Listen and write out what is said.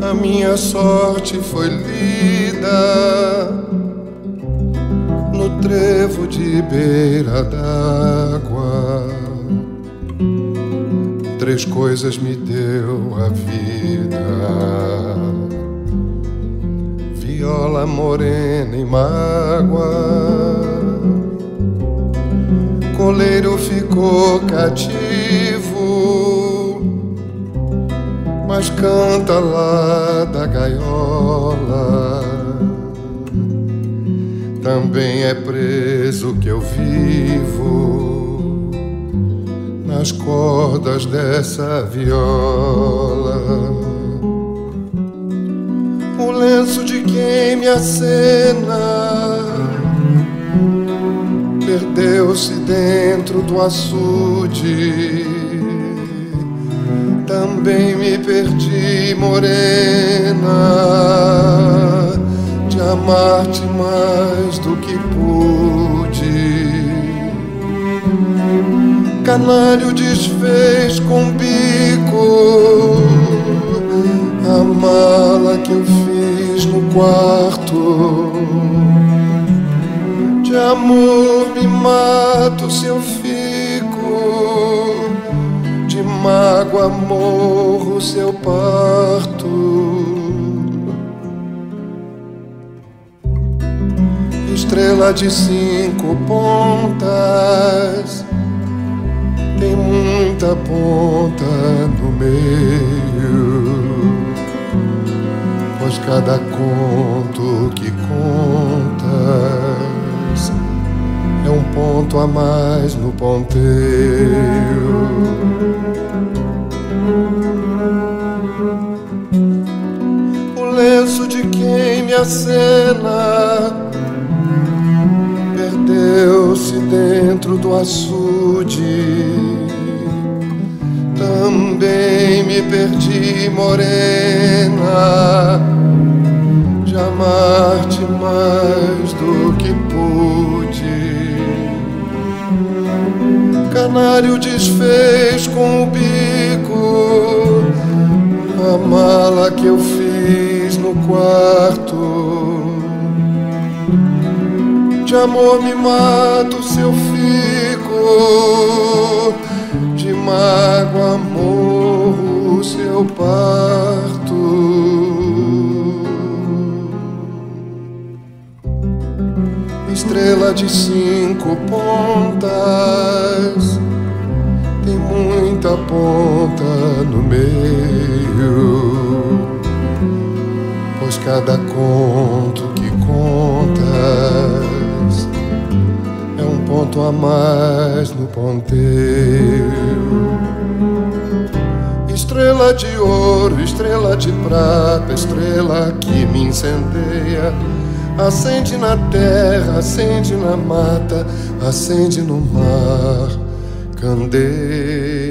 A minha sorte foi lida no trevo de beira d'água. Três coisas me deu a vida: viola morena e mágoa. Coleiro ficou cativo, mas canta lá da gaiola. Também é preso que eu vivo nas cordas dessa viola. O lenço de quem me acena perdeu-se dentro do açude. Também me perdi, morena, de amar-te mais do que pude. Canário desfez com bico a mala que eu fiz no quarto. De amor me mato se eu fico, de mágoa morro se eu parto. Estrela de 5 pontas, tem muita ponta no meio, pois cada conto que contas é um ponto a mais no ponteiro. O lenço de quem me acena perdeu-se dentro do açude. Também me perdi, morena, de amar-te mais do que pude. Canário desfez com o bico a mala que eu fiz no quarto. De amor me mato se eu fico, de mágoa morro se eu parto. Estrela de 5 pontas, tem muita ponta no meio, pois cada conto que contas é um ponto a mais no ponteiro. Estrela de ouro, estrela de prata, estrela que me incendeia, acende na terra, acende na mata, acende no mar, candeia.